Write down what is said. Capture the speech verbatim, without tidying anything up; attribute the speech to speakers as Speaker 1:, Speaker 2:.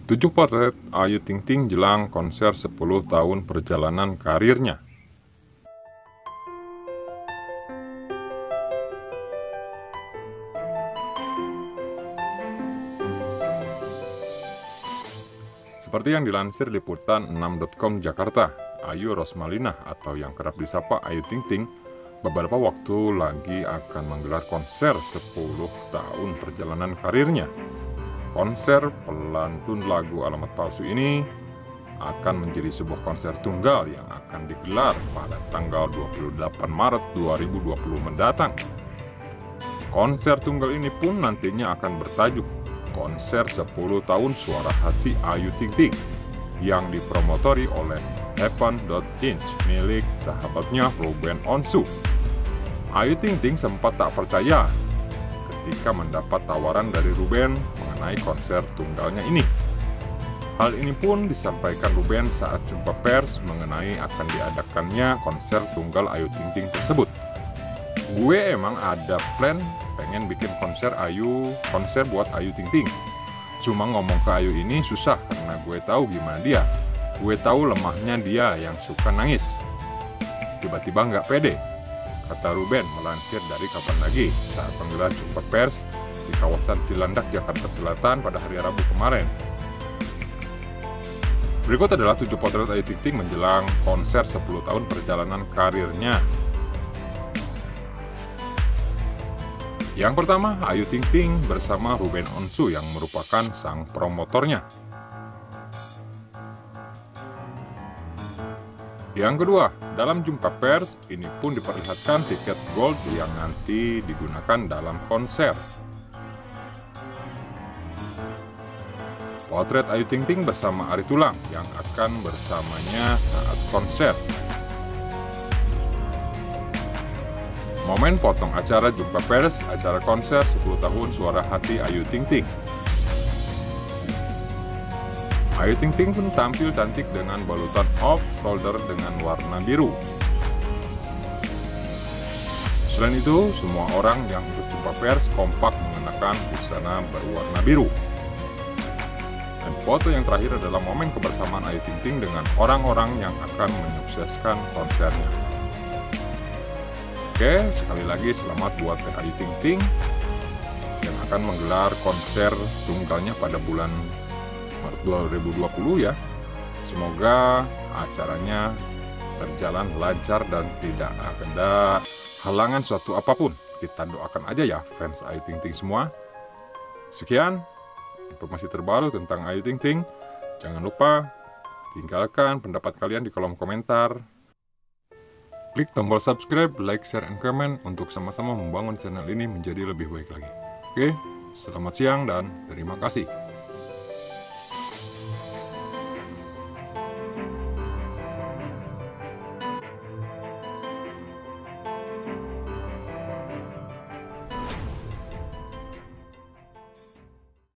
Speaker 1: tujuh potret Ayu Ting Ting jelang konser sepuluh tahun perjalanan karirnya. Seperti yang dilansir liputan enam titik com Jakarta, Ayu Rosmalina atau yang kerap disapa Ayu Ting Ting beberapa waktu lagi akan menggelar konser sepuluh tahun perjalanan karirnya. Konser pelantun lagu Alamat Palsu ini akan menjadi sebuah konser tunggal yang akan digelar pada tanggal dua puluh delapan Maret dua ribu dua puluh mendatang. Konser tunggal ini pun nantinya akan bertajuk Konser sepuluh tahun Suara Hati Ayu Ting Ting yang dipromotori oleh Evan dot inch milik sahabatnya Ruben Onsu. Ayu Ting Ting sempat tak percaya ketika mendapat tawaran dari Ruben mengenai konser tunggalnya ini. Hal ini pun disampaikan Ruben saat jumpa pers mengenai akan diadakannya konser tunggal Ayu Ting Ting tersebut. Gue emang ada plan pengen bikin konser Ayu, konser buat Ayu Ting Ting. Cuma ngomong ke Ayu ini susah karena gue tahu gimana dia. Gue tahu lemahnya dia yang suka nangis. Tiba-tiba nggak pede, kata Ruben melansir dari Kapan Lagi saat menggelar jumpa pers di kawasan Cilandak, Jakarta Selatan pada hari Rabu kemarin. Berikut adalah tujuh potret Ayu Ting Ting menjelang konser sepuluh tahun perjalanan karirnya. Yang pertama, Ayu Ting Ting bersama Ruben Onsu yang merupakan sang promotornya. Yang kedua, dalam jumpa pers, ini pun diperlihatkan tiket gold yang nanti digunakan dalam konser. Potret Ayu Ting Ting bersama Ari Tulang yang akan bersamanya saat konser. Momen potong acara jumpa pers acara konser sepuluh tahun Suara Hati Ayu Ting Ting. Ayu Ting Ting pun tampil cantik dengan balutan off shoulder dengan warna biru. Selain itu, semua orang yang ikut jumpa pers kompak mengenakan busana berwarna biru. Dan foto yang terakhir adalah momen kebersamaan Ayu Ting Ting dengan orang-orang yang akan menyukseskan konsernya. Oke, sekali lagi selamat buat Ayu Ting Ting yang akan menggelar konser tunggalnya pada bulan Maret dua ribu dua puluh ya. Semoga acaranya berjalan lancar dan tidak ada halangan suatu apapun. Kita doakan aja ya fans Ayu Ting Ting semua. Sekian informasi terbaru tentang Ayu Ting Ting. Jangan lupa tinggalkan pendapat kalian di kolom komentar. Klik tombol subscribe, like, share, and comment untuk sama-sama membangun channel ini menjadi lebih baik lagi. Oke, selamat siang dan terima kasih.